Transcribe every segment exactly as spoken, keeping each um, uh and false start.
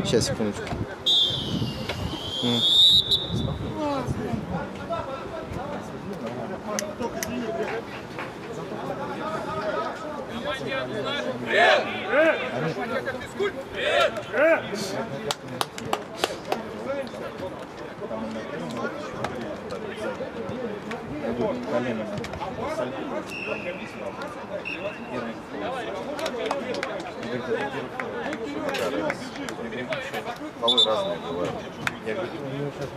Сейчас, секундочку. Полы разные бывают. Я говорю, у него сейчас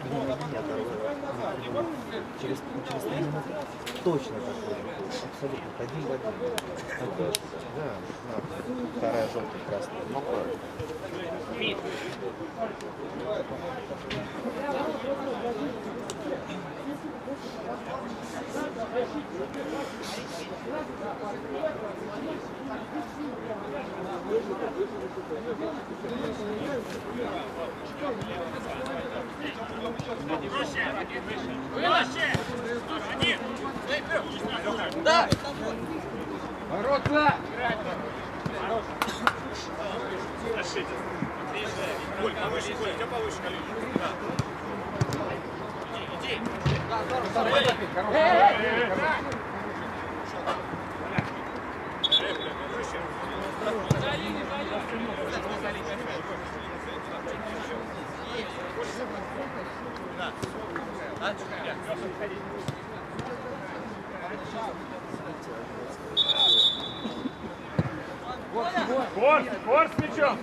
через через три минуты точно такой. Абсолютно один в один. да, вторая желтая, красная. Ну, правильно. Да! Ворота! Коль, повыше, Коль, у тебя повыше колени. Иди, иди. Да, здорово, здорово. Форс, форс с мячом.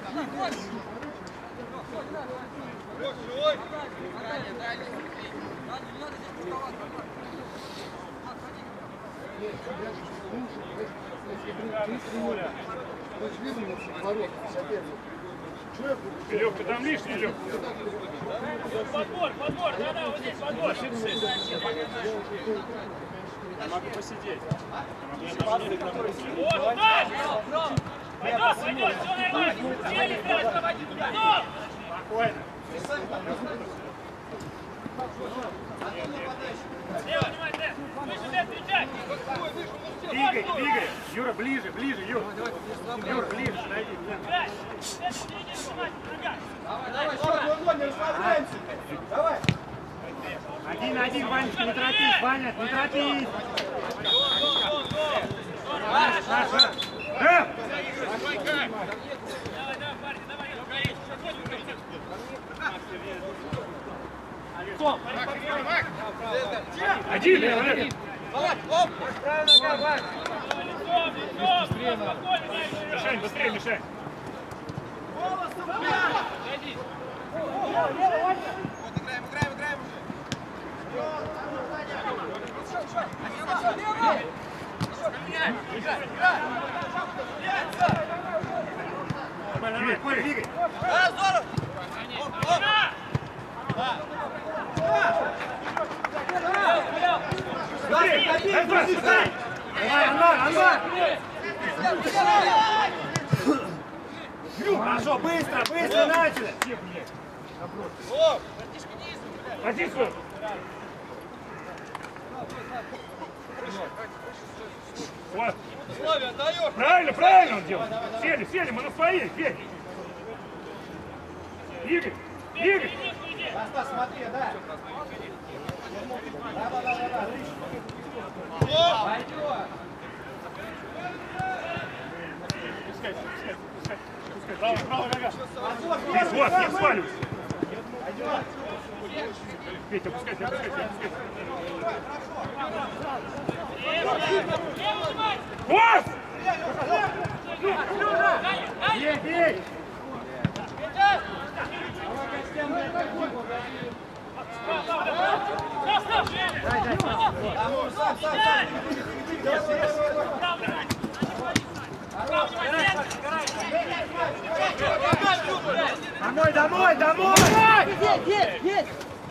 Илюх, ты там лишний, Илюх. Подбор, подбор, да-да, вот здесь подбор. Я могу посидеть. Вот, да! Пойдет, пойдет, все нормально. Сели, играть, проводить. Готов! Спокойно. Слева, внимай, Дэн. Выше, Дэн, встречай. Двигай, двигай. Юра, ближе, ближе, Юра. Юра, ближе, подойди. Играй. Дэн, впереди, внимай, нога. Давай, давай, давай, не расслабляемся. Давай. Один на один, Ванечка, не торопись, Ваня, не торопись. Саша, Рэп! Давай, давай, парни, давай, горит. Один, Рэп! Мишань, быстрее, Мишань! Играем, играем, играем Двигай, Коля, двигай! Да, здорово! Быстрее! Анвар, быстрее! Давай, Анвар, Анвар! Хорошо, быстро, быстро начали! Позицию! Вот! Правильно, правильно он делает! Сели, сели, мы на своей, Федь! Игорь! Игорь! Стас, смотри, да. Да, да, да, да. Пойдет. Пускай, пускай, пускай, пускай. Правая, правая нога. Здесь, вот, не сваливайся. Петя, опускайся, опускайся, опускайся. Вот! Бей, бей! Домой, домой, домой! Есть, есть, есть!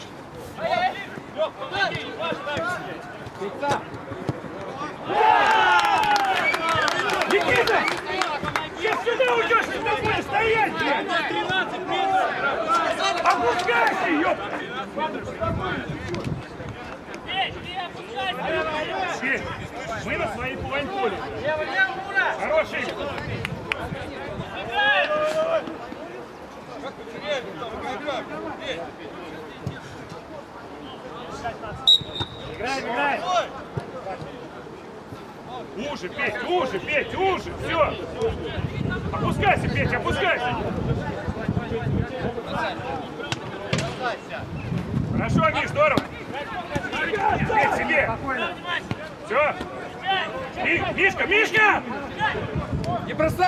Никита! Я сюда уйдешь, с тобой стоять, блядь! Опускайся, ёпта! Сеть, мы на своей половине поля. Хороший! Уже, Петь, уже, Петь, уже, все. Опускайся, Петь, опускайся. Хорошо, Миш, здорово. Петь, себе. Все. Мишка, Мишка! Не бросай!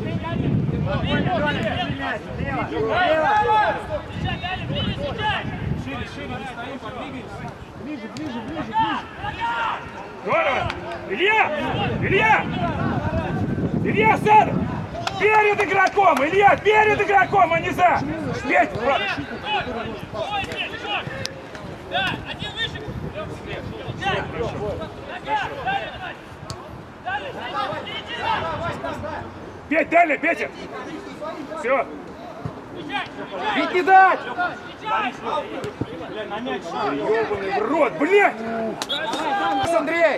Шире, шире, не стоим, подвигаемся. Ближе, ближе, ближе, ближе. Здорово! Илья! Илья! Илья, Садов! Перед игроком! Илья, перед игроком, а не за! Петь! Да, один выше! Да! Петь, дальше, Петя! Все! Ведь не дать! Ёбаный в рот, блядь! Андрей!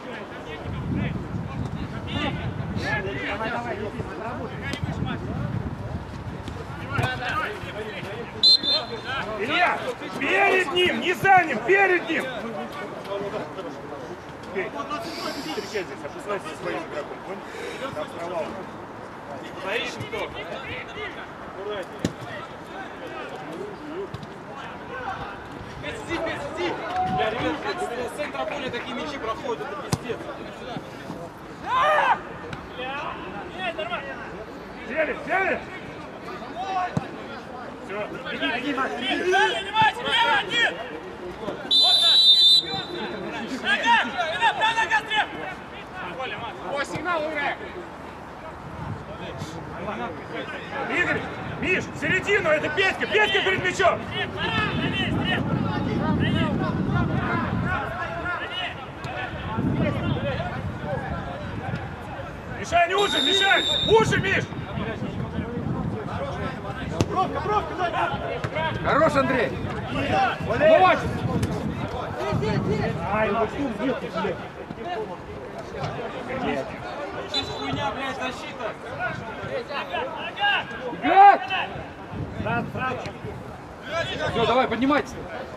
Илья, перед ним, не за ним, перед ним! Петь, встречай здесь, опускайся со своим игроком, понял? Там провал. Смотришь, кто? Сиди, сиди! Бля, ребят, с центра поля такие мячи проходят, это пиздец. Сели, сели! Все, беги, беги, Макс, беги! Один! Вот так! Нога! Ребят, правая нога стрел! О, сигнал, играй! Игорь, Миш, в середину, это Петька, Петька перед мячом! Мишань, уши, Мишань! Уши, Миш! Бровка, бровка, дай! Хорош, Андрей! Вот! Ай, ну что, нет, блядь! Хуйня, блядь, защита! Играть! Все, давай, поднимайтесь!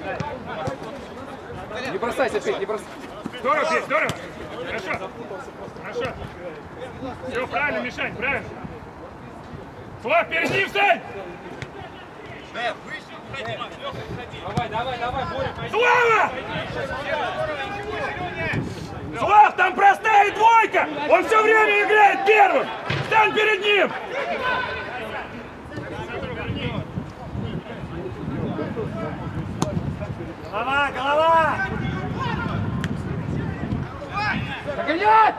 Не бросайся, Петь, не бросайся! Здорово, Петь, здорово! Хорошо! Хорошо! Все, правильно, Мишань, правильно! Слав, перед ним встань! Давай, давай, давай, Боря! Слава! Слав, там простая двойка! Он все время играет первым! Встань перед ним! Голова, голова! Догонять!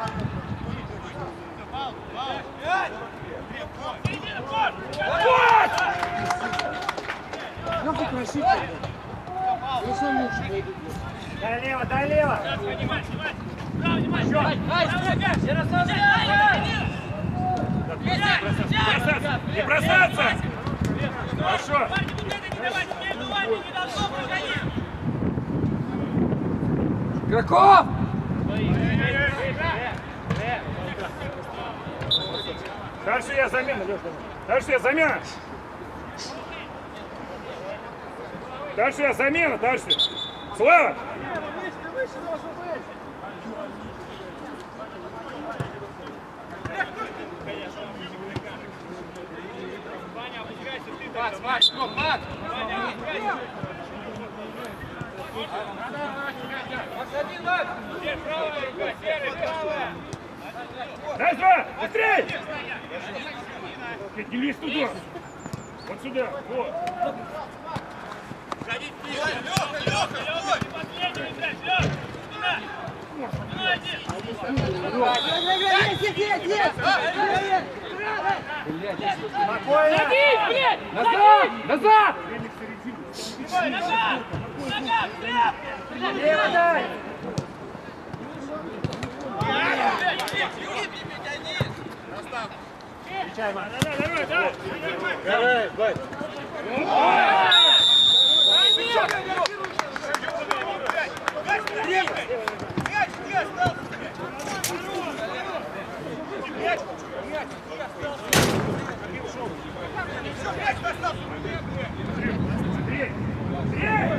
Вот! Ну, покрасить. Хорошо, лучше. Дай лево, дай лево! Бросаться! Не бросаться! Хорошо! Игроков! Дальше я замена, Лёша. Дальше я замена. Дальше я замена, дальше. Слава! Макс, Макс, Макс! Раз, два! Быстрей! Не лезь туда! Вот сюда! Вот! Лёха, Лёха, Лёха! Последний играть, Лёха! Садись, блядь! Назад! Назад! Нога! Нога! Стрел! Лево дай! Давай, давай, давай! Давай, давай! Быстрей! Быстрей!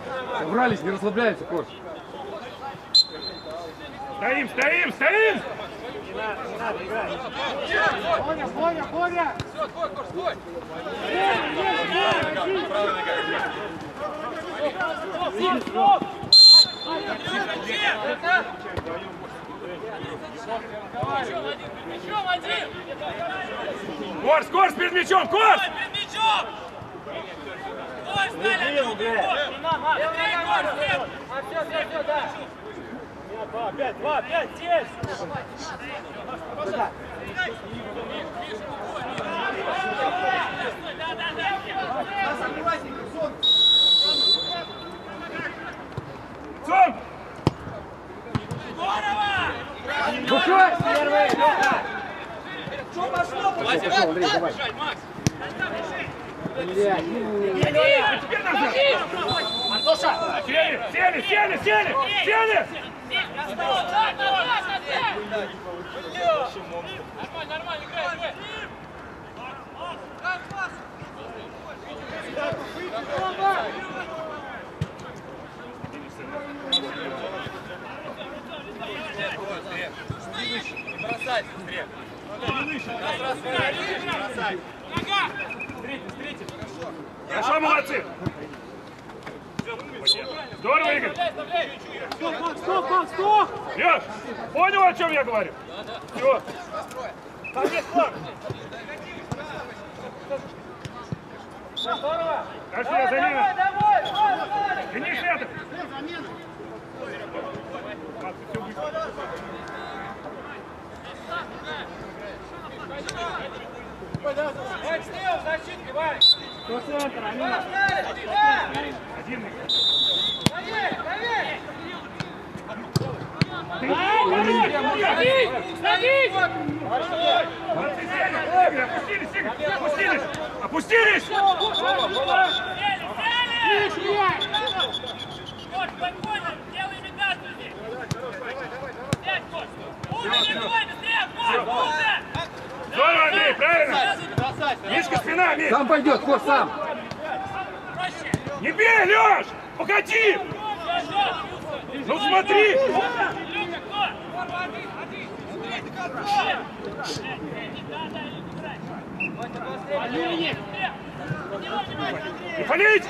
Собрались, не расслабляемся, Корж. Стоим, стоим, стоим! Боня, Боня, Боня! Все, стой, Кош, стой! Мячом один! Корж, Корж, перед мячом, Корж! Перед мячом! Ой, стали друг другу! Быстрее, Корж, слева! А все, все, все, да! Два, пять, два, пять, здесь! Да, да, да! Сон! Здорово! Бухай! Первый, Лёха! Что пошло? Пошел, Андрей, давай. Блядь, А теперь назад! Антоша! Сели, сели, сели, сели! Сели! Нормально, нормально, играй, играй! Не бросайте, быстрее! Раз, раз, бросай! Хорошо, молодцы! Здорово, Игорь! Стоп, стоп, стоп, стоп! Леш, понял, о чем я говорю? Все. Там есть флаг! Здорово! Дальше замена. Давай, давай! Финиш это. Вань, слева, защитник, Вань! Кто центр, Амина? Один. Проверь, проверь! Садись! Молодцы, Сеня. Игорь, опустились, Игорь. Опустились. Опустились. Сели, сели! Кош, спокойно, делай имитацию здесь! Пять, Кош! Умно, бегой, быстрее, Кош, умно! Здорово, Андрей, правильно? Мишка, спина, Миш. сам пойдет, Корж, сам. Проще! Не бей, Леш. Погоди. Ну смотри. Люка, кто? Не палить.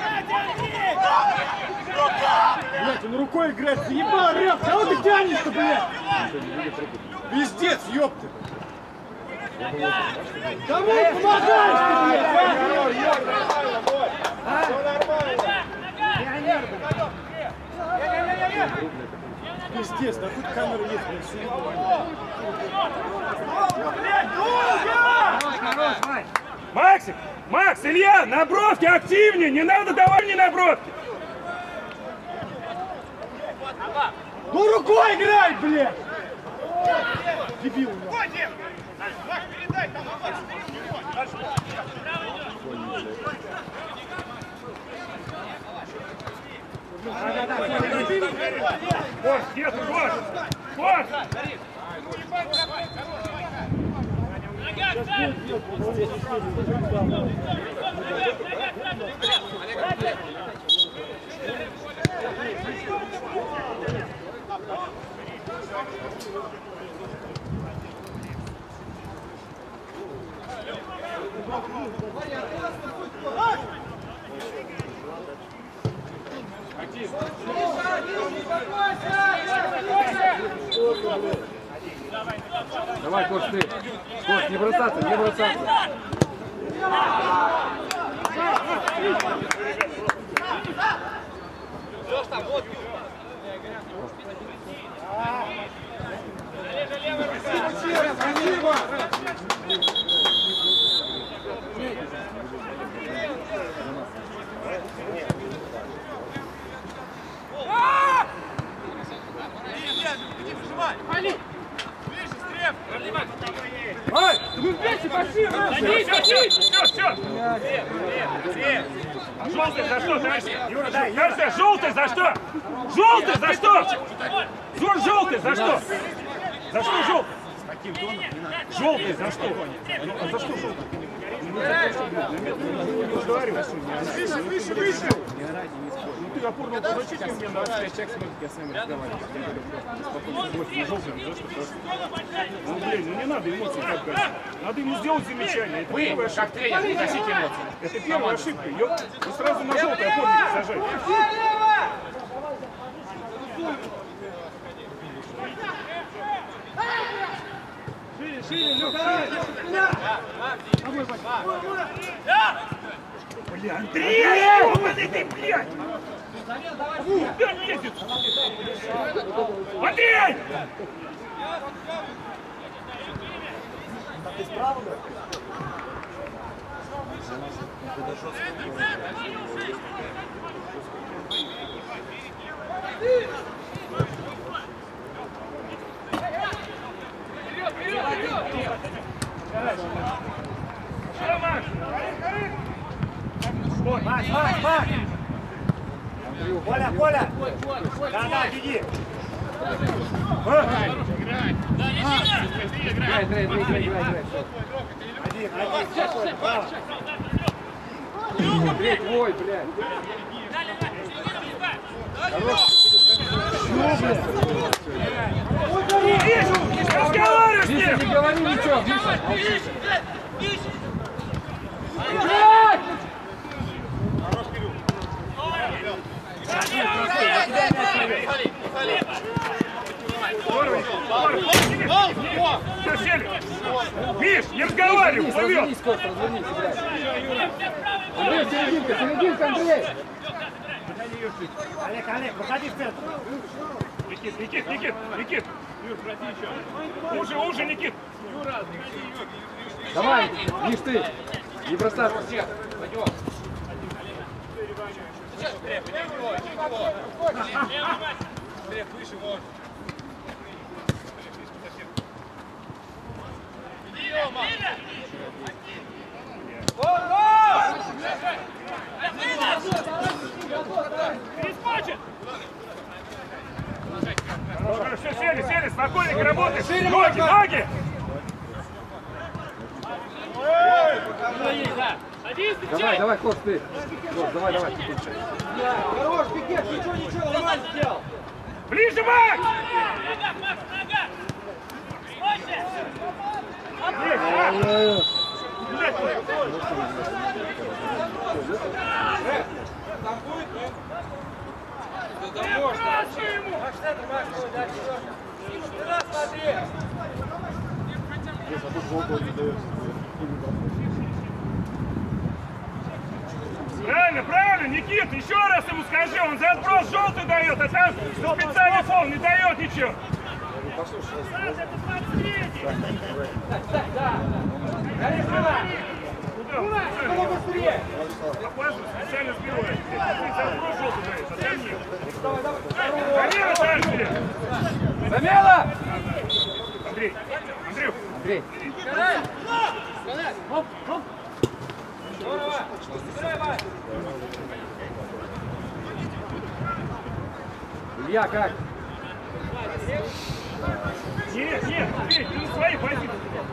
Блядь, он рукой играет, заебал, Рев, кого ты тянешь-то, блядь? Пиздец, ёпты! Кому помогаешь ты, блядь? Все нормально, пиздец, да хоть камера есть, блядь, блядь, долго! Максик, Макс, Илья, на бровке активнее. Не надо давай мне на бровке. Ну рукой играй, блядь! Дебил, Корж, где ты, Корж? Корж! Давай, Корж, ты. Корж, не бросаться, не бросаться. Спасибо! Ай, вы вместе пошли, Садись, садись! Все, все! Желтый за что, товарищ? Юра, кажется, желтый за что? Желтый за что? Зур, желтый за что? За что желтый? Желтый за что? А за что желтый? Выше, выше, выше! Ну ты опорного подочителя мне надо. Человек смотрит, я с вами разговариваю. Спокойно, гость не желтый, не то, что просто. Ну блин, ну не надо эмоции так гасить. Надо ему сделать замечание. Это первая ошибка. Как тренер, не гасите эмоции. Это первая ошибка. Ее вы сразу на желтый опорник сажаете. Шире, шире, Люк, шире! Бля, Андрей! Ёбаный ты, блядь! Куда лезет? Андрей! Ты справа? Макс, Макс, Макс! Коля, Коля! Да, да, беги! Играй, играй, играй, играй, играй. Один, один, право! Андрей, твой, блядь. Разговаривай с Миша, ним! не говори ничего, Миша. Играй! Миш, не разговаривай, Развернись, плывет! развернись, Кость, развернись, играй. Андрей, серединка, серединка, Андрей! Олег, Олег, выходи в центр! Никит, Никит, Никит, Никит! Уже, уже, Никит! Давай, Миш, ты! Не бросаться! Все, сели, сели, спокойненько работай! Ноги, ноги! Давай, давай, Кость, ты! Кость, давай, давай! Хорош, Пикет, ничего, ничего, нормально сделал! Ближе, Макс! Там будет, нет? Да можно. Макс, центр, Макс, да, сюда смотри! Правильно, правильно, Никит, еще раз ему скажи, он за отброс желтый дает, а там специальный фол не дает ничего. Куда? Опасно, специально сбивает. Ты за отброс желтый даешь, а там нет. Замена дальше! Замена! Андрей, Андрюх. Андрей. Илья, как? Нет, нет, Андрей, ты на своей позиции.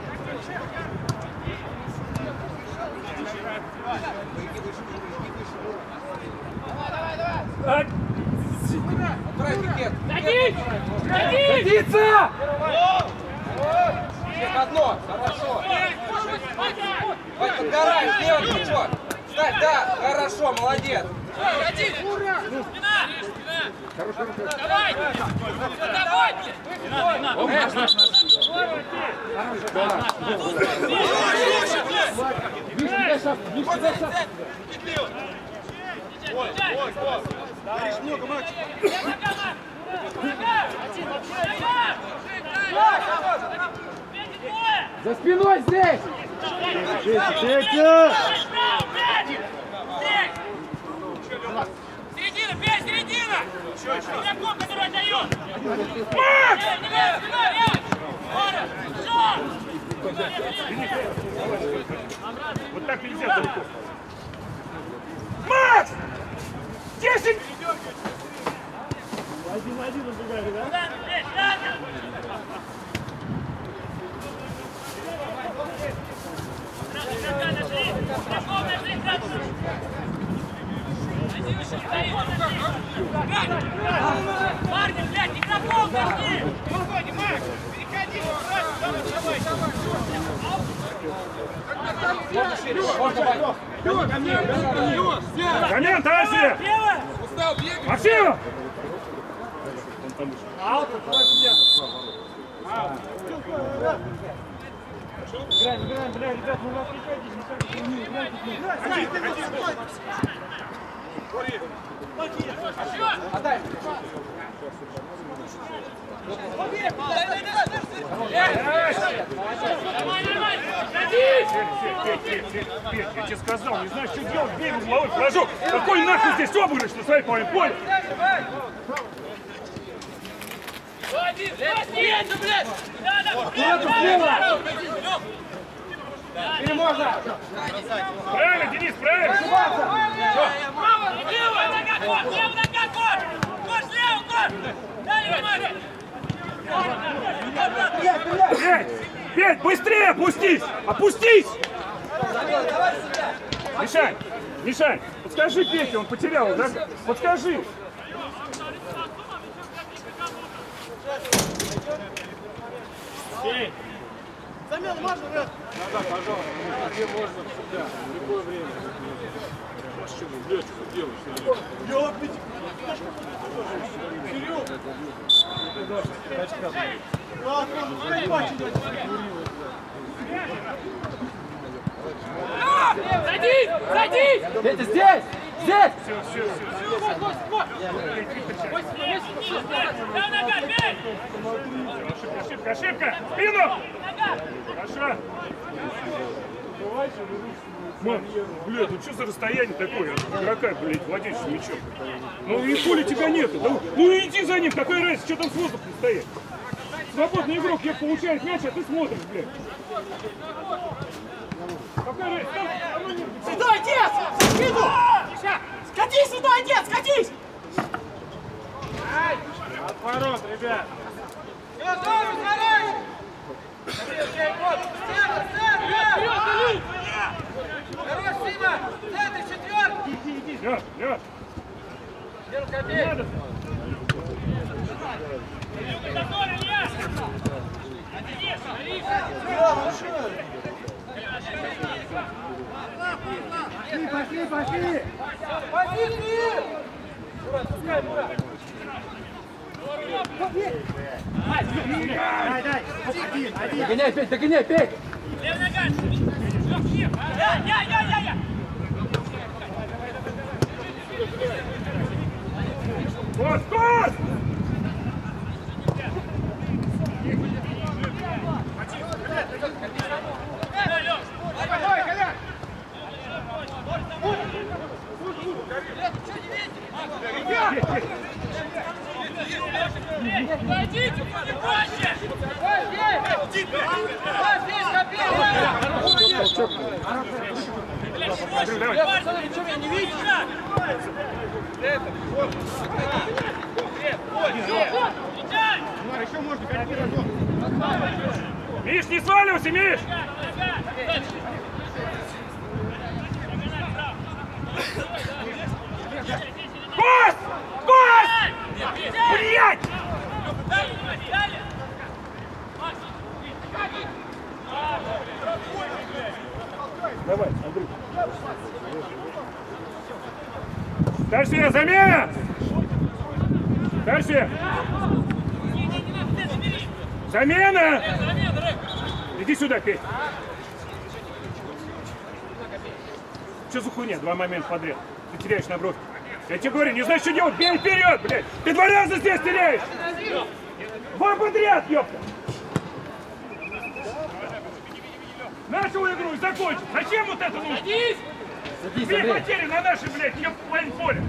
Садиться! Всех одно, хорошо. Ой, подгораешь, левый плечо. Ставь, да, хорошо, молодец. Давай! Давай! Миша, дай шаг, Миша, дай шаг. Ой, ой, ой! Говоришь много, Макс! За спиной здесь! Середина, бей, середина! Игроком, который отдает! Макс! Вот так нельзя далеко. Макс! Десять! Один на один убегали, да? Игрока нашли! Игроком! Парни, блядь, игроков дожди! Выходи, Макс! Переходи! Давай, давай! Можно шире, можно больно. Замена, Таси! Устал, бегай. Максим! Играем, играем, бля, ребят, ну вы отвлекайтесь, не играйте. Отдай. Я тебе сказал, не знаешь, что делать, бей в угловой флажок. Какой нахуй здесь обыгрыш на своей половине поля? Или можно? Правильно, Денис, правильно. Право, лево, нога, кор, лево, нога, кор! Кор, слева, кор! Дали, внимание! Пять! Пять! Быстрее опустись! Опустись! Мишань! Мишань! Подскажи Пете, он потерял, да? Подскажи! Замен можно, Ред? Да, пожалуйста. Где можно всегда, в любое время. Машину, блядь, что делаешь? Я опять. Кирилл! Ладно, Садись! Садись! Петя, здесь! Здесь! Все, все, все. Да, нога, бей! Ошибка, ошибка, ошибка! Спину! Хорошо. Мам, блядь, ну что за расстояние такое? Игрока, блядь, владеющий мячом. Ну и хули тебя нету. Да, ну иди за ним, какая разница, что там с воздухом стоит? Свободный игрок, я получаю мяч, а ты смотришь, блядь. Какая разница? Там, ну, нет. сюда, отец! Спину! Скатись сюда, отец, скатись! Отворот, ребят. Лёш, Лёш. Не надо. Пошли, пошли! Дай, дай! Один, один! Догоняй, Петь, догоняй, Петь! Левая нога! Я, я, я, я, я! Вот, вот! Пойдите, проще! Ничего меня не видишь? Еще можно, один разок. Миш, не сваливайся, Миш! Пас! Пас! Блядь! Давай, Андрей. Дальше, замена! Дальше! Замена! Иди сюда, Петь. Что за хуйня? Два момента подряд. Ты теряешь набровки. Я тебе говорю, не знаешь, что делать, бей вперед, блядь! Ты два раза здесь теряешь! Два подряд, ёпта! Нашу игру и закончим! Зачем вот это нужно? Садись, Две Андрей! потери на нашей, блядь, ёпта, половине поля!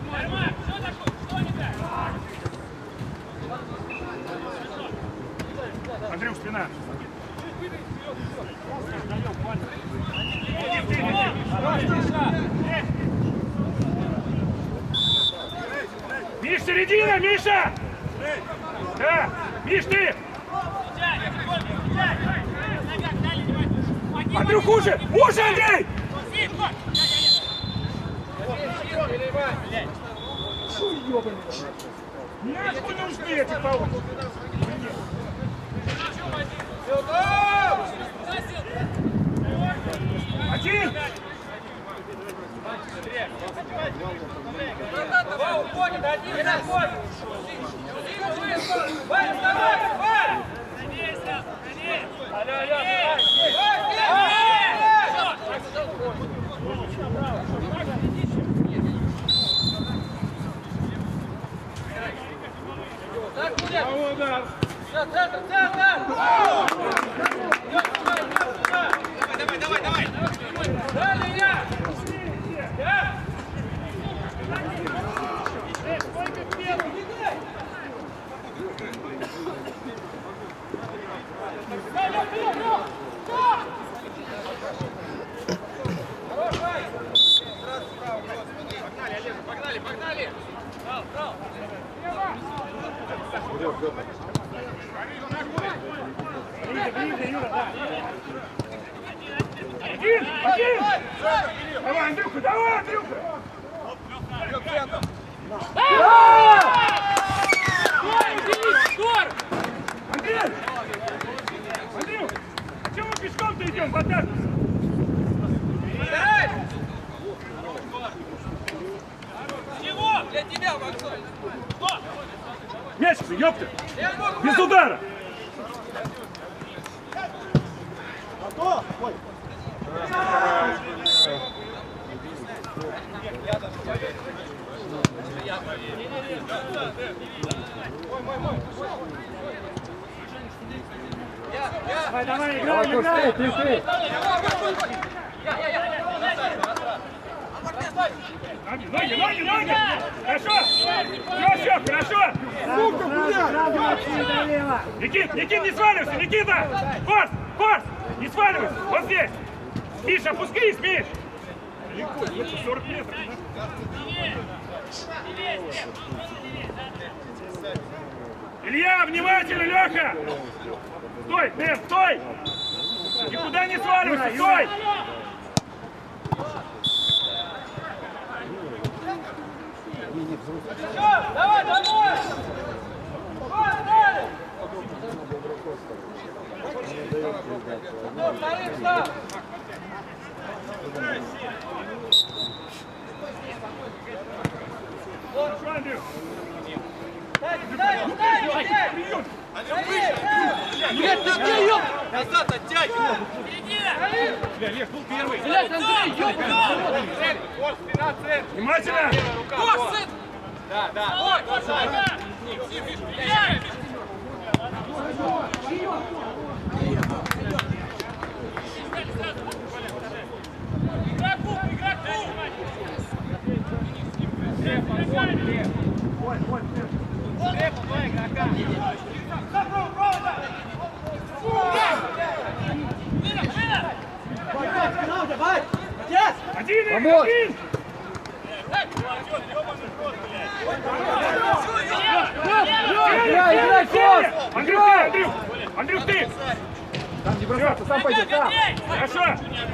Андрюх, спина! Миш, середина, Миша! Да, Миш, ты! Андрюх, уже! Уже, Андрей! Нахуй нужны эти пауки? Один! Два уходит, один заходит. Вань, вставай, Вань! Алло, алло, Так будет! Удар! Все, центр, центр! Давай, давай, давай! Далее я! Я! Погнали, погнали! Брал, брал! Ближе, ближе, Юра, да. Один, один! Давай, Андрюха, давай, Андрюха! Андрей! Андрюх, а чего мы пешком-то идем, батат? Чего? Для тебя, Максой! Мяч, ёпта! Без удара! Готов? Ой. Давай, давай, играй, играй! Ты, ты! Ноги, ноги, ноги! Хорошо! Все, все, хорошо! Сука, блядь! Никит, Никит, не сваливайся! Никита! Форс, форс! Не сваливайся! Вот здесь! Миша, опускись, Миш! Далеко, это сорок метров. Илья, внимательно, Леха! Стой, Нэм, стой! Никуда не сваливайся, стой! Давай, домой! Давай! Вторым став! Андрюх! Дай, дай, дай, дай! Нет, ты где, ёп? Назад оттягивай! Бля, Лев был первый! Блядь, Андрей, ёп! Внимательно! Босс, сын! Да, да. Ой, босс, ага! Игроку, игроку! Трепа, два игрока. Один, Помочь! один! Играй, играй, Форс! Андрюх, ты, Андрюх! Андрюх, ты! Там не бросаться, сам пойдет, сам! Хорошо!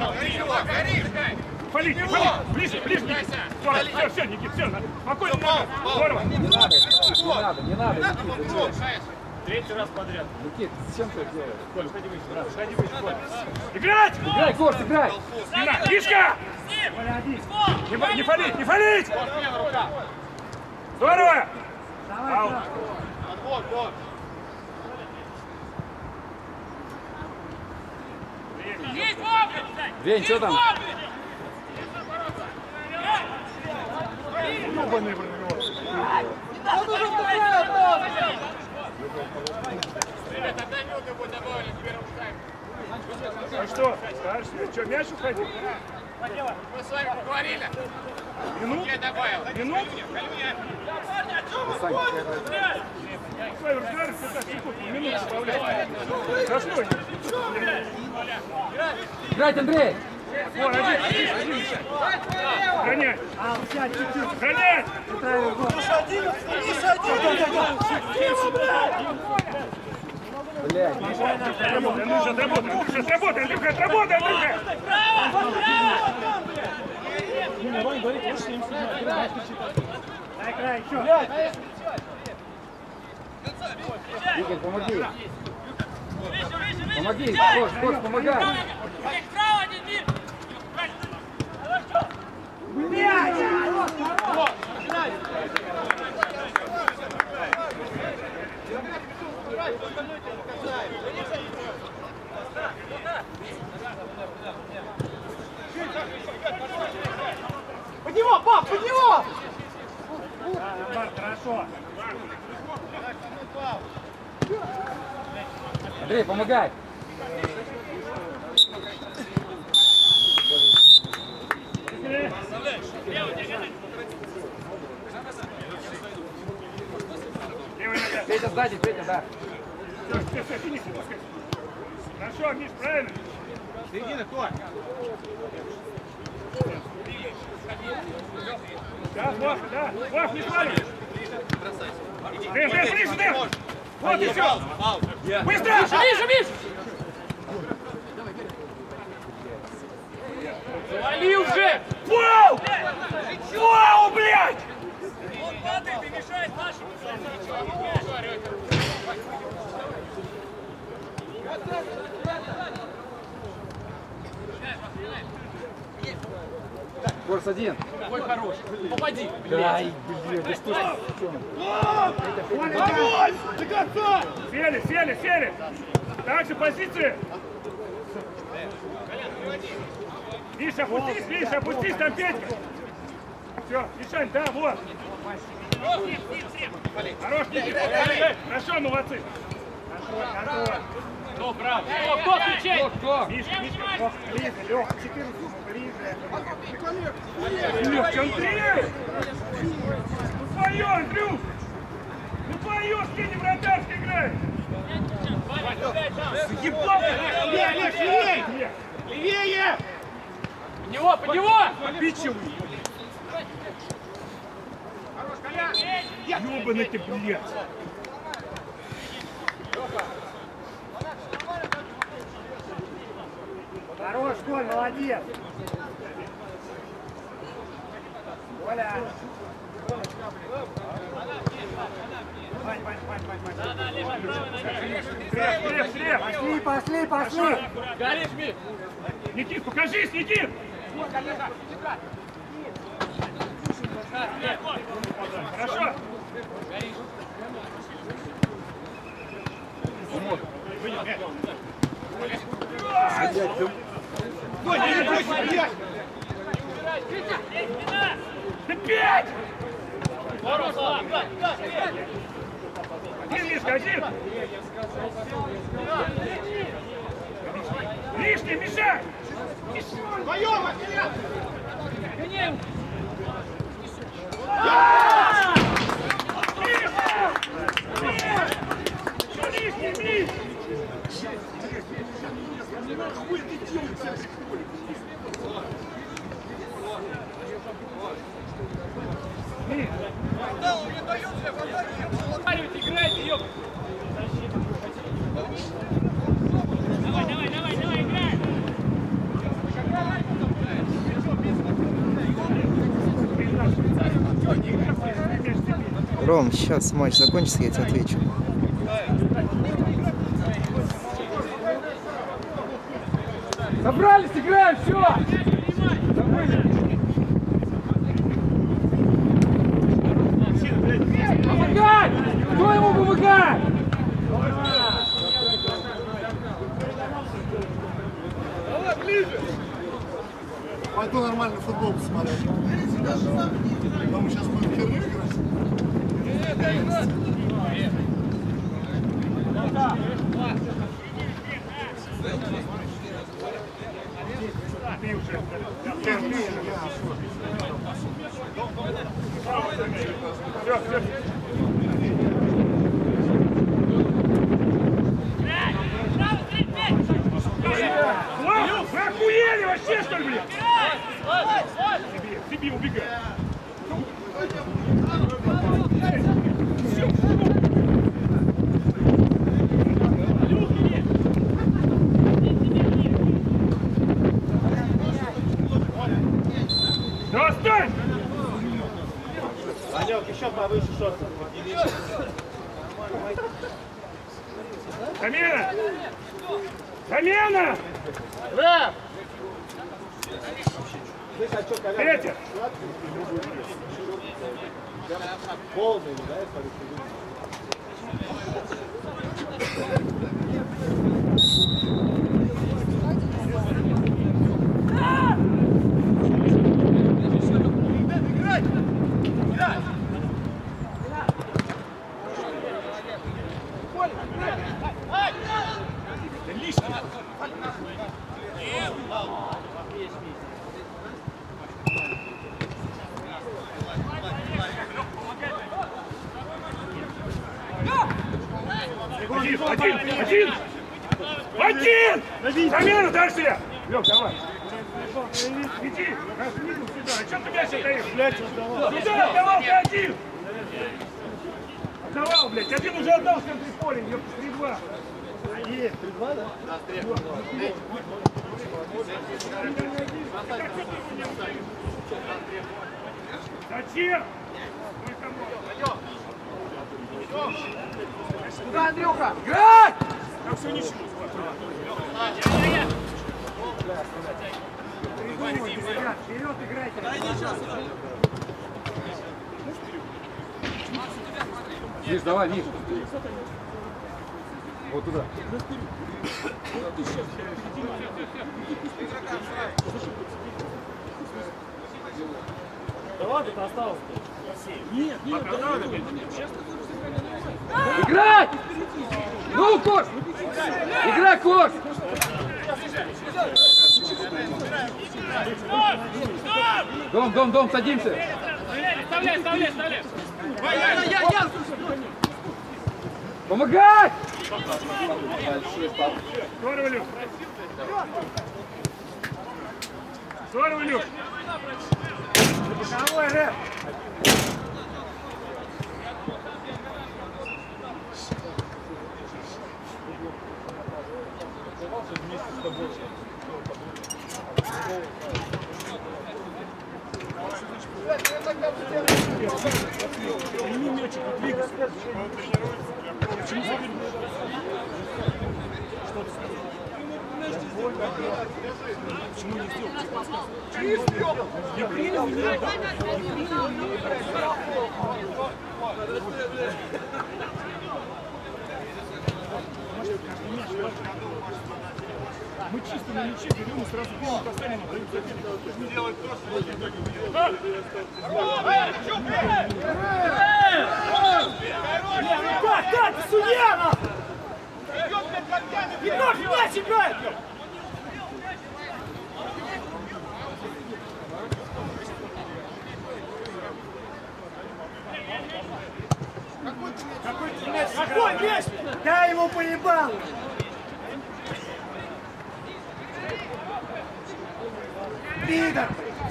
Фали, фали! Ближе, ближе, Никит! Здорово, все, все, Никит, все, спокойно, здорово! Не надо, не надо, не надо, Никит, играй. Третий раз подряд. Никит, зачем ты это делаешь? Коль, сходи выше, брат, сходи выше, Коль. Играть! Играй, Форс, играй! Спина, Мишка! Не, не фалить, не фалить! Здорово! Аут. Есть вовремя! Вень, что там? Ёбаный, блин, его. Ребята, одна минута будет добавлена в первом тайме. А что, скажешь, что, мяч уходил? Мы с вами поговорили. Минут? Я добавил. Минут? Саня, Славик, знаешь, пятнадцать секунд, минуту добавляй. За что? играть, Андрей! Вон, один, один, один. Гонять! Гонять! Блядь, Отработай, Андрюша, отработай, Андрюша, отработай, Андрюха, отработай, Андрюха! говорить, лучше им сюда. Дай край, еще. Игорь, помоги. Помоги, Кош, Кош, помогай. Под него, пап, под него! Хорошо. Андрей, помогай. Петя сзади, Петя, да. Все, все, финиш, пускай. Хорошо, Миш, правильно? Середина, кто? Да, Вов, да. Вов, не смотри. Дэн, Дэн, ближе, Дэн. Вот и все. Быстро! Миша, Миша! Завали уже! Фау! Фау, блядь! Он падает и мешает нашему. Корс один. Ой, хорош. Попади. Дай, блядь, да что ж Огонь! До конца! Сели, сели, сели! Дальше позиции! Миша, опустись, Миша, опустись, там Петька! Все, Мишань, да, вот! Хорош, Никита! Хорошо, молодцы! Хорошо, хорошо! Ну, браво. Кто, кто кричит? Кто, кто? Миша, Миша, ближе, Леха, четырнадцать, ближе! Леха, Андрей! Ну твое, Андрюх! Ну твое, с кем не вратарский играет! Заебал! Левее, левее! Левее! Под него, под него! Попичивай! Ёбаный ты, блядь! Хорош, Коль, молодец. Коля. Вань, Вань, Вань, Вань, Вань. Срез, срез, срез! Пошли, пошли, пошли. Горишь, Миш! Никит, покажись, Никит! Хорошо! Ой, не бойся, блядь! Да пять! Хорош, Один, Мишка, один! Лишний, мешай! Вдвоем, отстрел! Что лишний, Миш? играйте, ёп! Давай, давай, давай, давай, играй! Ром, сейчас матч закончится, я тебе отвечу. Собрались, играем, все! Помогай! Кто ему помогает? Пойду нормальный футбол посмотреть. Потому сейчас будем херню играть. Ты уже. Ты уже. Все, все. Вы охуели вообще, что ли, блядь? Себе, себе убегай. Достань! Санек, еще повыше шорты. Замена! Замена! Рэп! Третья! Полный, да, я смотрю. Один, один, один! Один! Замена дальше! Лёг, давай! Иди! Разминул сюда! А чё ты мяч отдаешь? Сюда отдавал ты один! Отдавал, блядь! Один уже отдал в центре поля! три-два! три-два, да? Зачем? Куда, Андрюха? Играть! Там все ничего. Вперед играйте! Миш, давай, Миш. Вот туда. Да ладно, это осталось. Нет, нет, пока надо. Играть! Ну, Кош! Играй, Кош! Дом, дом, дом, садимся! Вставляй, вставляй, вставляй! Помогай! Здорово, Люк! Здорово, Люк! Боковой рэп! Прими мячик и двигайся. Почему забили? Что ты сказал? Почему не сделал? Почему не сделал? Не принял, не отдал. Не принял, не отдал. Мы чисто на мяче берем и сразу бьем, поставим, отдаем сопернику. Делать то, что Ну как, как, судья, нахуй! И нож мяч играет! Какой мяч? Дай ему поебал! Пидор!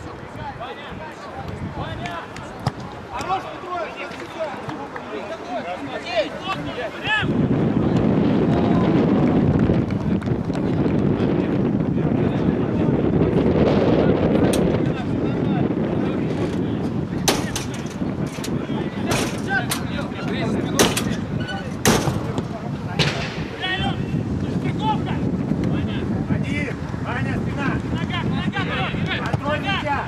Один! Ваня, спина! Контроль мяча!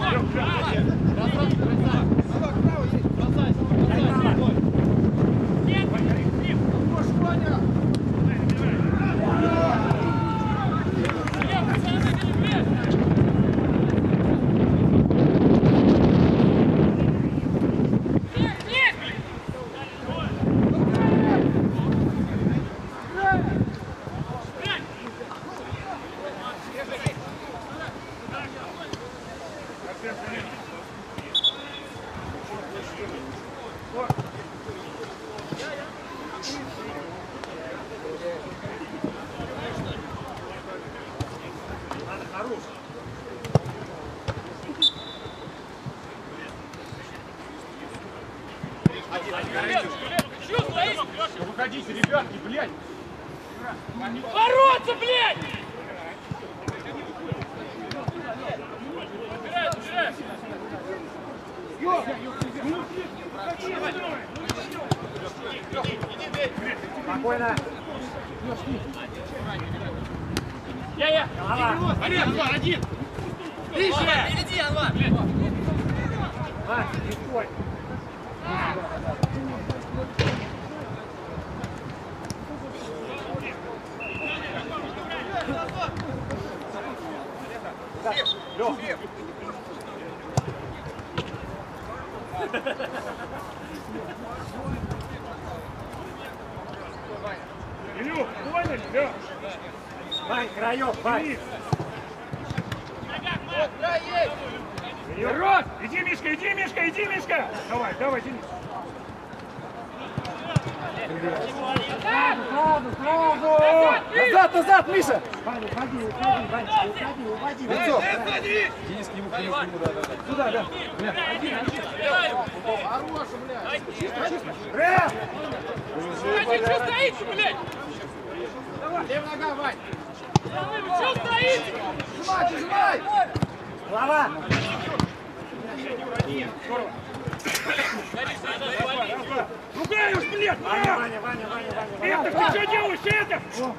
Выходите, ребятки, блядь! Бороться, блядь! Убирай, убирай! Спокойно. Я, я. Голова. Один, два, один. Ближе. Впереди, Анвар. Вань, не стой. Лёх. Илюх, поняли, Лёх? Вань, краёв, Вань. Рот! Иди, Мишка, иди, Мишка, иди, Мишка! Давай, давай, иди. Сразу, сразу! Назад, назад, Миша! Ваня, уходи, уходи, Ванечка, уходи, уходи. Лицо! Денис, к нему, к нему, к нему, да, да, да. Сюда, да. Что стоите, блядь? Левая нога, Вань! Что стоите? Сжимай, сжимай! Голова. Ругаешь, блядь! Ваня, Ваня, Ваня, Ваня, Ваня. Это, ты что делаешь, это?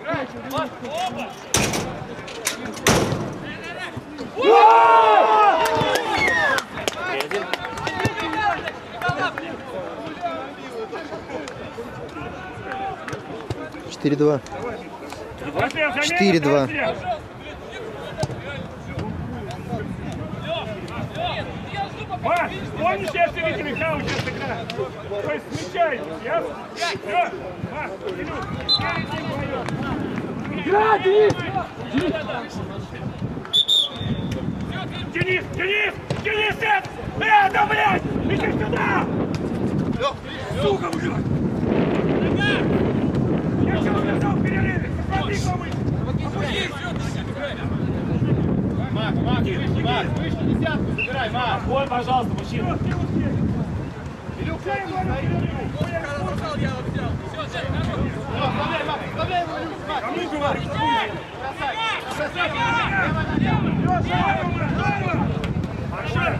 четыре-два. четыре-два. Маш, помнишь, я все видел Михаил сейчас играет? То есть смещай, ясно? Все, Маш, Илюх, впереди вдвоем. Играй, Денис! Денис, Денис, Денис, нет! Э, да, блядь! Иди сюда! Сука, блядь! Я что сказал в перерыве? Посмотри, кто мы! Макс, Макс, выше, Макс, выше, десятку забирай, Макс! Ой, пожалуйста, мужчина. Илюх, стой, Бросал, я его взял. Все, все, хорошо. вставляй, Макс, вставляй его, Илюх, Макс! Кому говорю? Маша!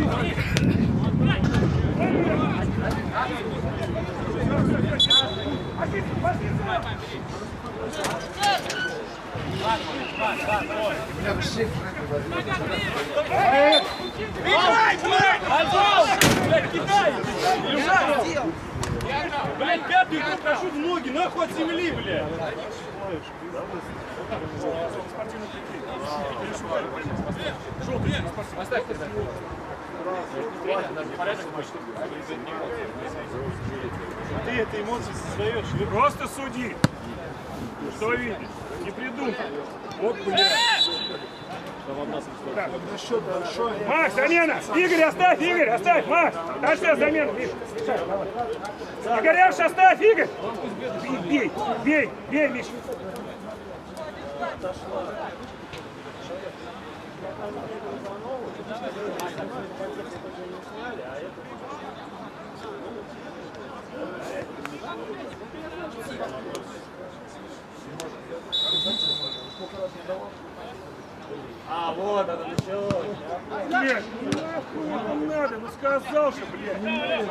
Блядь, пятую прошу в ноги, нахуй от земли, блядь! Поставь тогда. Ты это эмоции создаешь. Просто суди. Что видишь? Не придумай. Вот, блядь. Так. Макс, замена! Игорь, оставь, Игорь, оставь, Макс! Дальше все, замена, Миша. Игоряш, оставь, Игорь! Бей, бей, бей, Миша! А, вот это началось. Блядь, нахуй не надо, ну сказал же, блядь.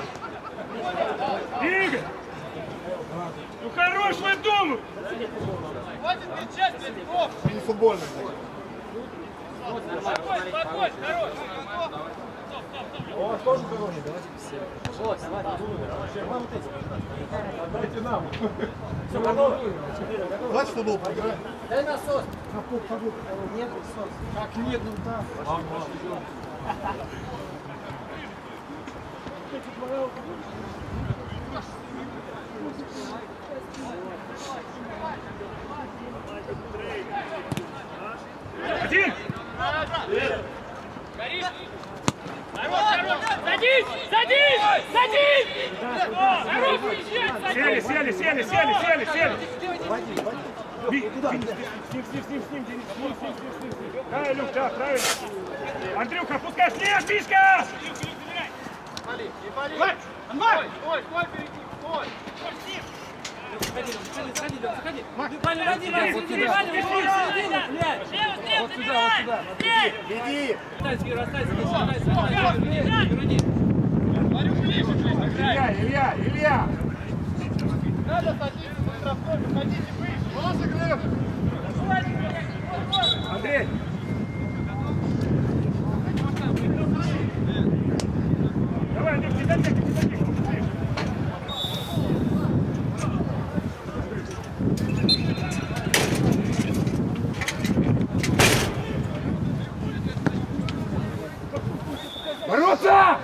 Игорь! Ну хорош выдумывай! Хватит кричать, блядь, оф! Не футбольный. Спокойно, спокойно, хорош. О, тоже хороший. Давайте все. Отдайте нам. Все, готово? Давайте футбол поиграем. Дай насос. Капут, капут. Нет насос. Как нет, ну да. Один! Садись! Садись! Садись! Хорош, уезжай! Сели, сели, сели, сели, сели, сели! Би, би, с ним, с ним, с ним, с ним, с ним, Денис, с ним, с ним, с ним, с ним. Да, Илюх, да, правильно. Андрюха, опускай, нет, Мишка! Вань, Анвар! Стой, стой, впереди, стой! Заходи, заходи, заходи. Ваня, Ваня, Ваня, Ваня, Ваня, блядь. Вот сюда, вот сюда. Иди! Оставайся, оставайся, оставайся. Илья, Илья, Илья! Надо садиться в микрофон, ходите выше. Волосы, Глеб! Андрей! Давай, Андрей, кидай, кидай, кидай. Бороться!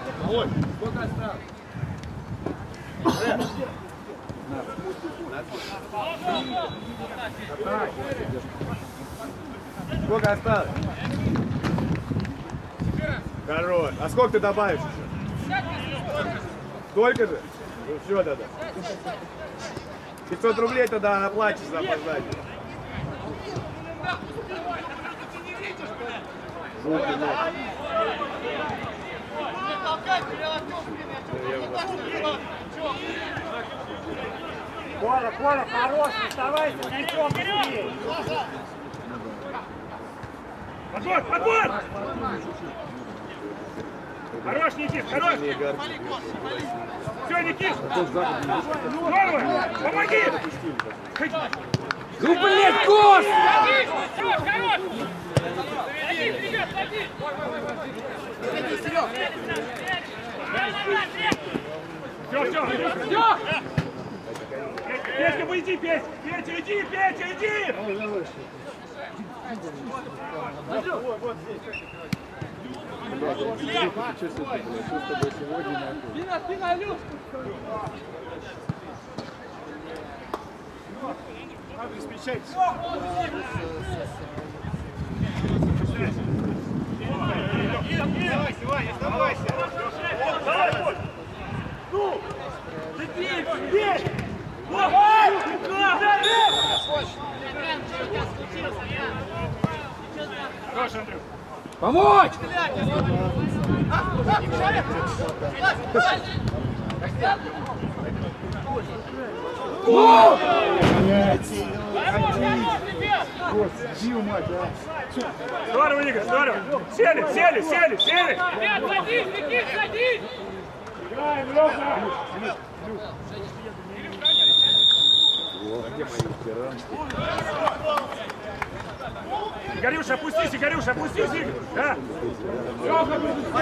Сколько осталось? Хорош. А сколько ты добавишь еще? Столько же? Ну все тогда. пятьсот рублей тогда оплатишь за опоздание. Коля, Коля, хорош, оставайся, мячом быстрее. Подбор, подбор! Хорош, Никит, хорош! Все, Никит! Здорово! Помоги! Ну, блядь, Кош! Хорош, хорош! Садись, ребят, садись! Все, все! Все! Петя, выйди, Петя! Петя, иди, Петя, иди! Спина, спина, Люк! Обеспечайтесь. Оставайся, Ваня, оставайся. Давай, ну! Бей, бей! Хорош, Андрюх. Помочь! Здорово, Игорь, здорово. Сели, сели, сели, сели. Садись, Никит, садись! Играем, Лёха. Игорюша, опустись, Игорюша, опустись, Игорь. Да. Лёха,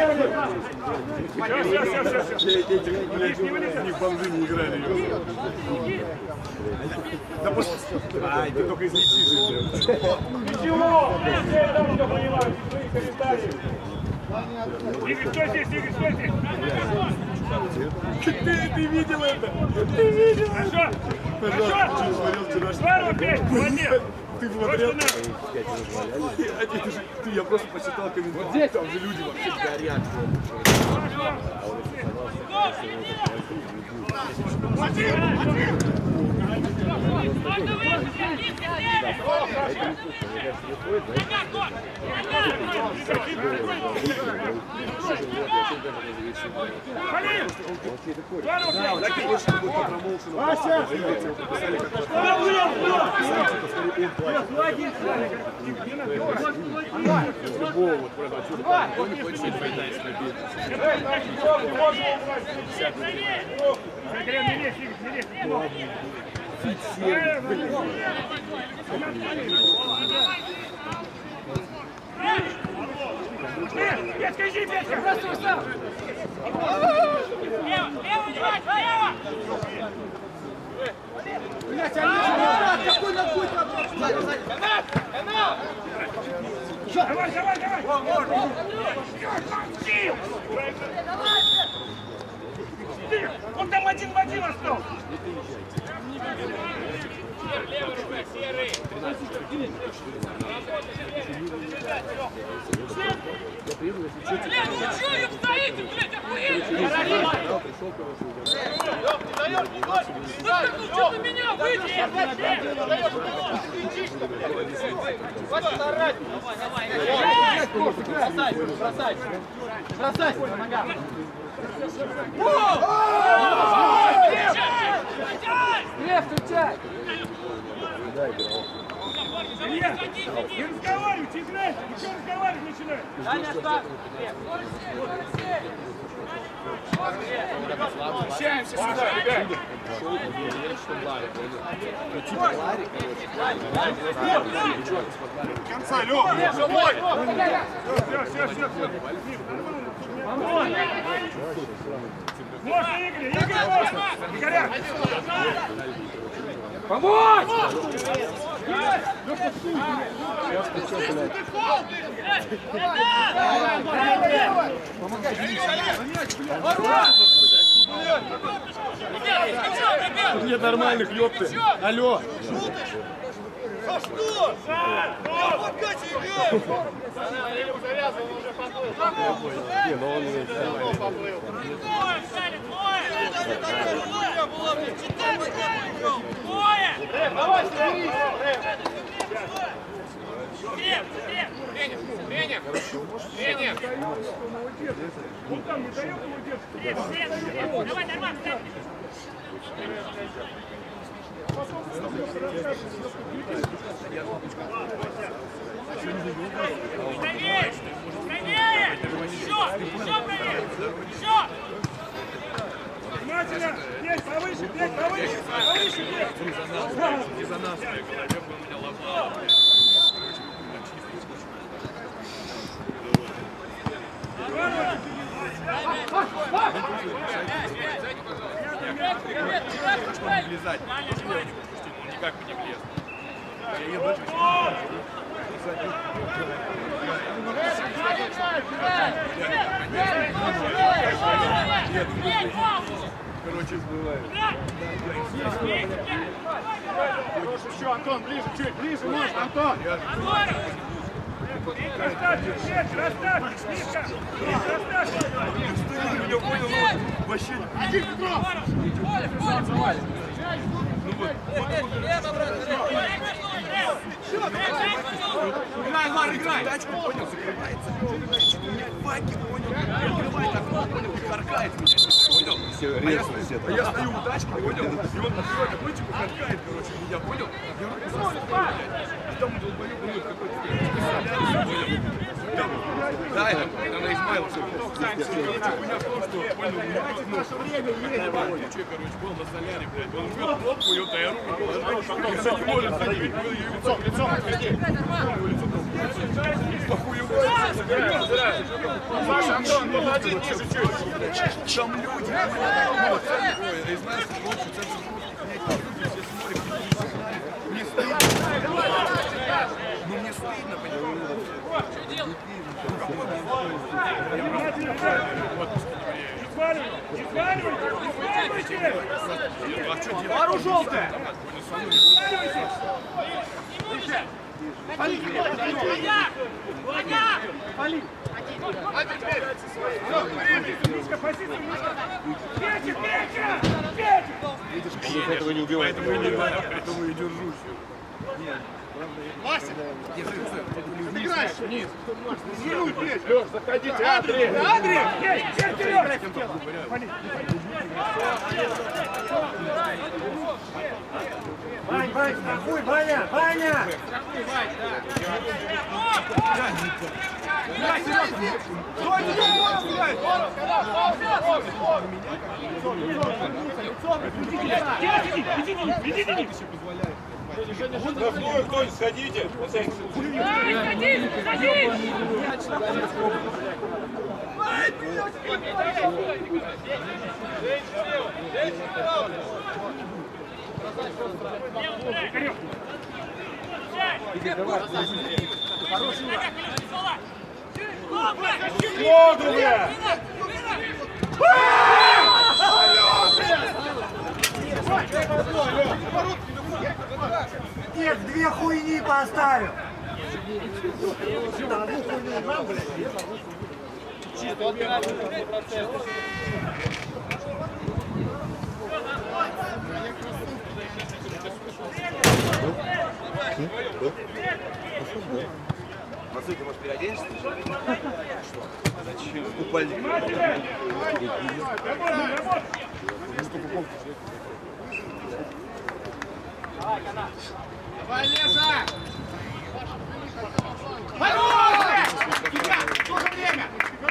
все, все, все, все, все. Вылез, не вылез. Они в бомжи не играли. Да пусть. Ай, ты только излечишь. Ничего. Все там, кто понимает, свои комментарии. Игорь, что здесь, Игорь, что здесь? Ты, ты видел это? Ты видел? Хорошо. Хорошо. Здорово, Петь, молодец. Ты смотрел? Ты, я просто почитал комментарии. Вот здесь там же люди вообще горят. Вася! Любого вот отсюда не хочет поедать на бит. Не лезь, не лезь, Петька, иди, Петька! Просто устал! Лево, лево, лево! Блять, Алиса, какой ногой там? Сзади, сзади! Канат! Канат! Давай, давай, давай! Он там один в один остался! Левый рукой, серый! Блин, ну чё, ёб, стоите, блядь, охуели? Ну чё ты меня выйдешь? Бросай, бросай! Бросай! Нога! Лев, встречай! Илья, не разговаривайте, играйте, ничего разговаривать начинает. Общаемся сюда, ребят! Конца, Лёва! Все, все, все, все. Можно, Игорь, Игорь, можно! Игоря! Помочь! Нет нормальных, ёпты. Алло. За что? Вот Катя играет! Завязан, он уже поплыл. Не, но он Поплыл. Давай, соберись! Леня! Леня! Он там не дает ему держать. Давай, нормально, Правее! Правее! Еще! Еще правее! Еще! Внимательно! Здесь, повыше, здесь, повыше! Повыше, здесь! Влезать. Никак бы не влез. Короче, сбывает. Хорош еще, Антон, ближе, чуть ближе, может, Антон! Расставьте, здесь, расставьте, слишком! Расставьте! Я понял, но вообще не... Играй, Лар, играй! Тачку, понял, закрывается. Ваки, понял, открывает окно, понял, и харкает меня. Понял? все А я, резко, все а там. я стою у тачки, понял? И он открывает окночек и харкает, короче, меня, понял? Я руку засунул, блядь. И там долбоёб, ну, какой-то, понял? Да, это, она Измаил все. Короче, хуйня в том, что, понял, у него, ну, что, короче, был на соляре, блядь. Он бьет кнопку, и вот я руку положил, и все не может закрыть. Лицом, лицом, отходи. Саша, Антон, подойди ниже чуть! Там люди, Измаил, ночью, центр, мне стыдно. Ну, мне стыдно, понимаешь? Не сваливайте! Не сваливайте! Пару желтая! Ваня! Ваня! Мишка, позицию, Мишка! Петя, Петя! Петя! Видишь, этого не убивает. Поэтому и не знаю, поэтому и держусь. Вася! Играешь вниз! Жируй, Петя! Лёш, заходите! Адри! Адри! Есть! Есть вперед! Вань, Вань, страхуй, Ваня! Ваня! Второй кто-нибудь сходите! Садись! Садись! Воду, бля! Нет, две хуйни поставил! Сюда, одну хуйню убрал, блядь. Мацуй, ты, может, переоденешься? Зачем? Купальник. Давай, Леша! Хорош! Ребят, тоже время!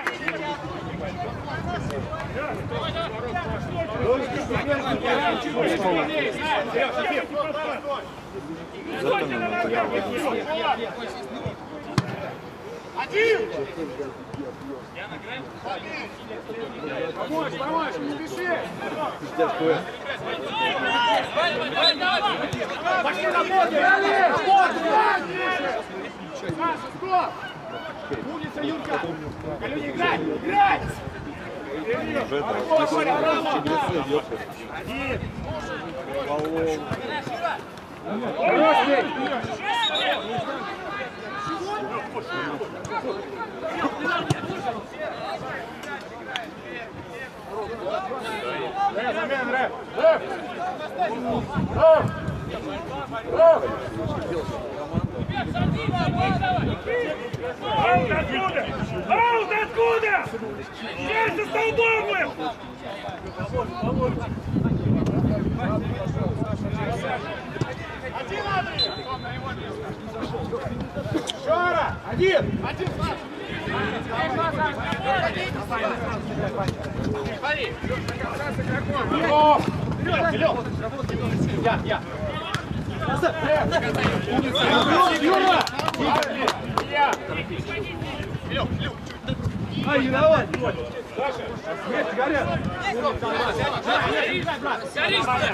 Один! Помочь, помочь, не спеши! Пошли на боги! Саша, стоп! Улица, Юрка! Галюня, играй! Играй! Один! Аут откуда? Аут откуда? Сердце столбовым! Один, Андрей! Шара! Один! Один, Саша! Смотри! Вперед, вперед! Я, я! Юра! Я! Вперед, вперед! Ай, виноват! Саша! Есть, горят! Горишь, брат!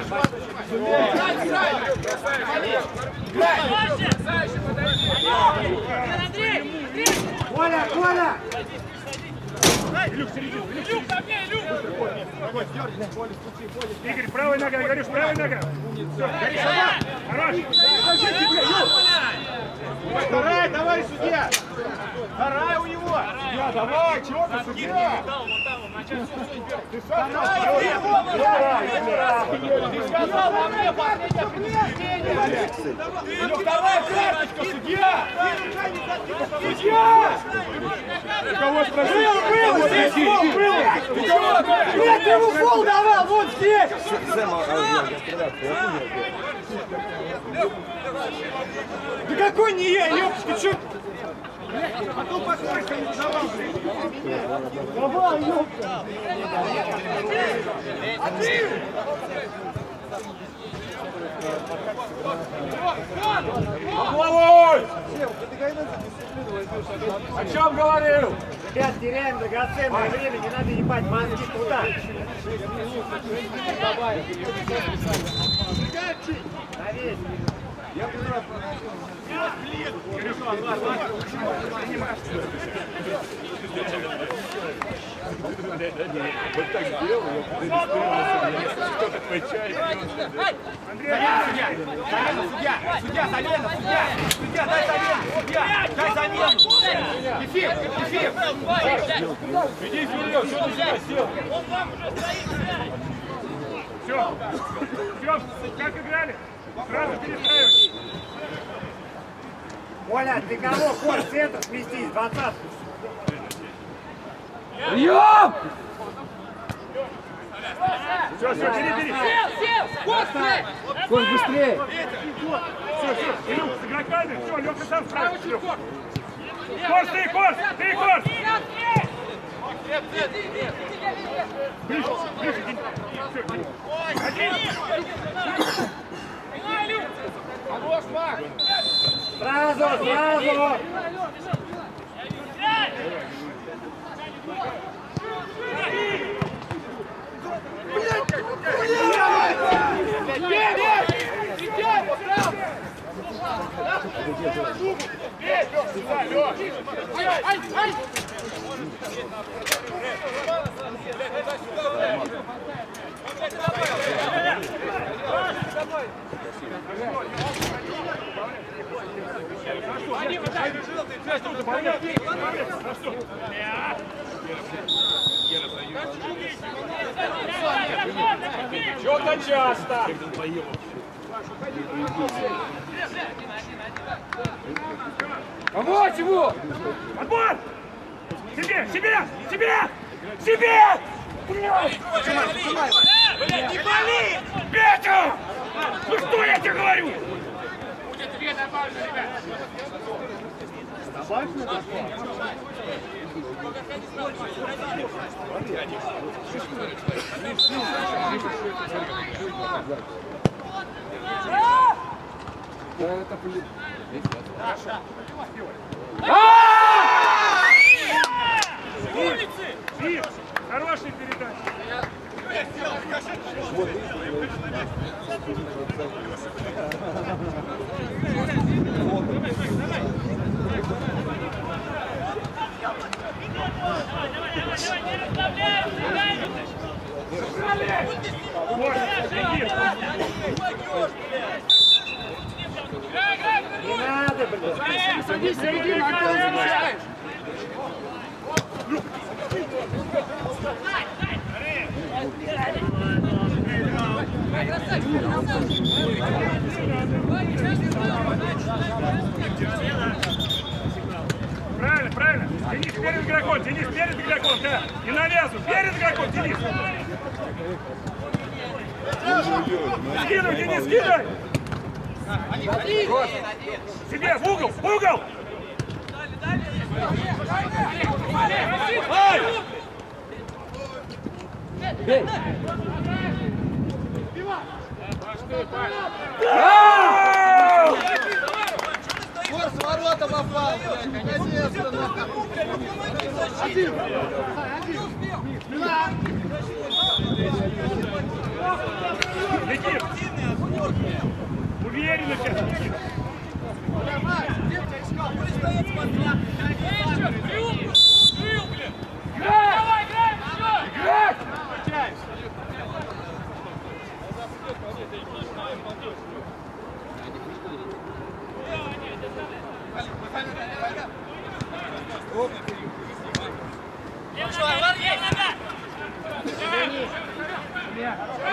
Андрей! Коля, Коля! Илюх, середину, Илюх! Илюх, ко мне, Илюх! Игорь, правой ногой, Игорюш, правой ногой! Горишь, давай! Хорош! Вторая, давай, судья! Вторая у него! Судья, давай, чего ты, судья? Ты сам сказал, мне последнее предупреждение! Ну, вторая карточка, судья! Судья! Кого спросил? Был, был, здесь фол, был! Нет, ты ему фол давал, вот здесь! Да какой не я, ёпт, ты чё? А то посмотри, не давал. Давай, ёпт! Головой! О чем говорил? Ребят, теряем драгоценное время, не надо ебать мозги туда. Навесь. Вот так сделал, я кто такой чай? Замена, судья! Судья, замена, судья! Судья, дай замену! Судья, дай замену! Ефим, Ефим! Иди, Юрий, что ты сюда сел? Все, все, как играли? Сразу перестраивай. Оля, ты кого ход в центр сместись, двадцатку? Прием! Все, все, бери, бери. Сел, сел! Быстрее! Коль, быстрее! Все, все, Илюх, с игроками, все, Леха сам справится. Корс, ты, Корс, ты, Корс! Ближе, ближе, Дим. Все, Дим. Один. Хорош, Мак! Сразу, сразу! Что-то часто. Помочь его! Отбор! Себе, себе, себе, себе! Блядь, не боли! Петя! Ну что я тебе говорю? Будет две добавлю, ребят. Добавь на это. Это блин. Вив, хорошая передача. Не надо, блядь. Садись, середина, а ты замечаешь. Правильно, правильно. Денис перед игроком, Денис перед игроком, да. И на лесу, перед игроком, Денис. Скидывай, Денис, скидывай. Себе, в угол, в угол. Ай! Бей! Форс в ворота попал, блядь, конечно. Один. Никит! Уверенно сейчас, Никит! Давай, играем еще! Играть! Левша, ладно, есть, ребят!